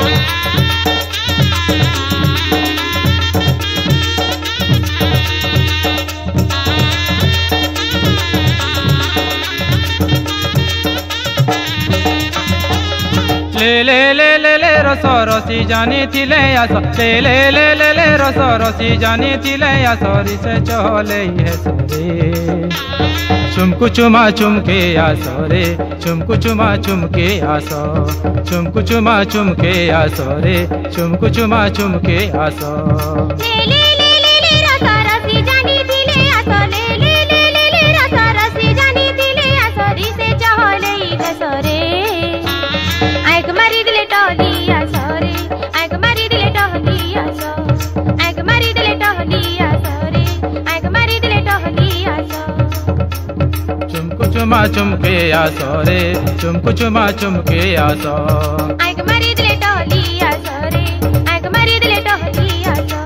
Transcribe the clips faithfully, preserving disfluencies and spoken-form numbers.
ले ले ले ले ले रस रसी जानी थिले आस ले ले ले ले ले रस रसी जानी थिले आस से चले ये सरे चुमकु चुमा चुमके आस रे चुमकु चुमा चुमके आस चुमकु चुमा चुमके आस रे चुमकु चुमा चुमके आस ले ले ले ले ले रस रसी जानी थिले आस ले ले ले ले ले रस रसी जानी थिले आस री से चले ये सरे आइक मारी दिले टहलिया सरे आइक मारी दिले टहलिया सो आइक मारी दिले टहलिया सरे आइक मारी दिले टहलिया सो चुमकु चुमा चुमके आस रे चुमकु चुमा चुमके आस आइक मारी दिले टहलिया सरे आइक मारी दिले टहलिया सो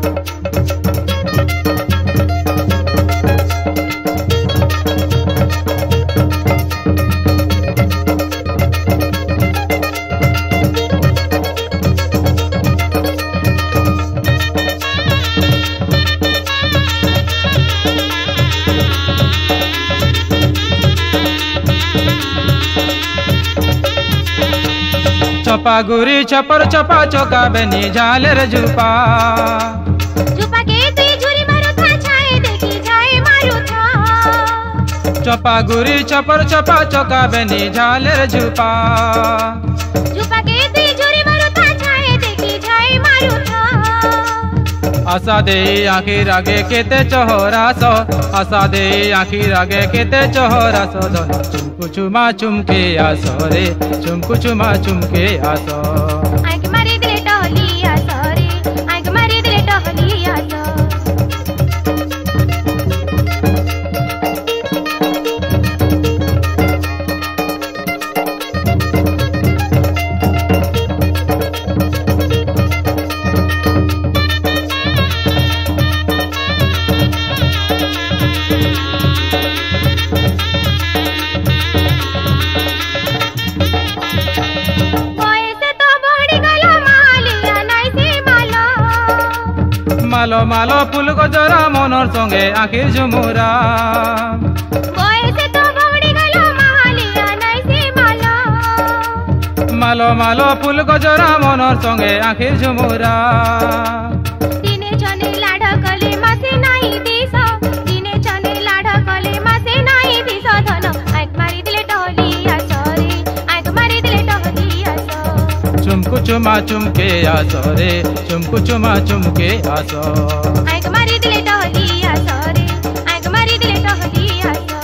चपा गुरी चपर चपा चौका बनी झालर जुपा जुपा के तुई झुरी मारो था छाए देखी जाए मारो था चपा गुरी चपर चपा चौका बनी झालर जुपा जुपा के तुई झुरी मारो था छाए देखी जाए मारो था आशा दे आखिर आगे केते चोहरा सो आशा दे आखिर आगे केते चोहरा सो दोनों चुमकु चुमा चुमके आसो रे चुमकु चुमा चुमके आसो आइक मारी दिले टहलिया सरे आइक मारी दिले टहलिया सो मालो मालो फूल गजरा मनर संगे आखिर झुमुरा बयसे तो बौड़ी गलो महालिया नाई से माला मालो मालो फूल गजरा मनर संगे आखिर झुमुरा दिने छने लाड कले मासे नाही दिस दिने छने लाड कले मासे नाही दिस धन आइक मारी दिले टहलिया सरे आइक मारी दिले टहलिया सो चुमकु चुमा चुमके आसो रे चुमकु चुमा चुमके आसो आइक मारी दिले टहलिया सरे आइक मारी दिले टहलिया सो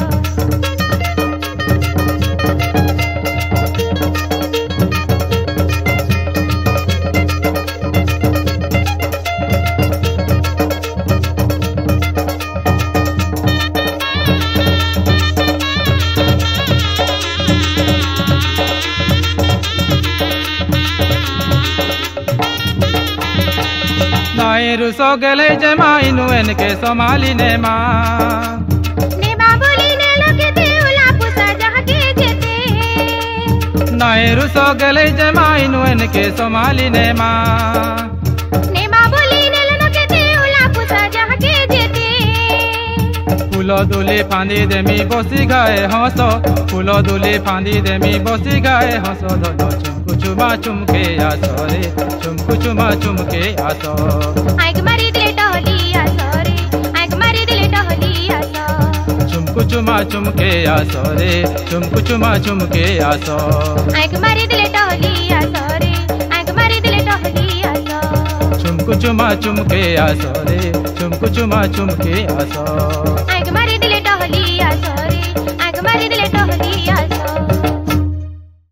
नाई रुसो गेले जमा इनु एनके सोमाली ने मा ने बाबुली ने लोके ते उला पुसा जहके जेते नाई रुसो गेले जमा इनु एनके सोमाली ने मा ने बाबुली ने लोके ते उला पुसा जहके जेते फूलो दुली फांदी देमी बसी गाए हंसो फूलो दुली फांदी देमी बसी गाए हंसो दोनों चुमकु चुमा चुमके आसो रे चुमकु चुमा चुमके आसो आइक मारी दिले टहलिया सरे आइक मारी दिले टहलिया सो चुमकु चुमा चुमके आसो रे चुमकु चुमा चुमके आसो आइक मारी दिले टहलिया सरे आइक मारी दिले टहलिया सो चुमकु चुमा चुमके आसो रे चुमकु चुमा चुमके आसो आइक मारी दिले टहलिया सरे आइक मारी दिले